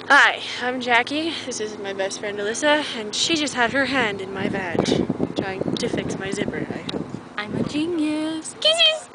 Hi, I'm Jackie. This is my best friend Alyssa, and she just had her hand in my vag, trying to fix my zipper, I hope. I'm a genius. Kisses!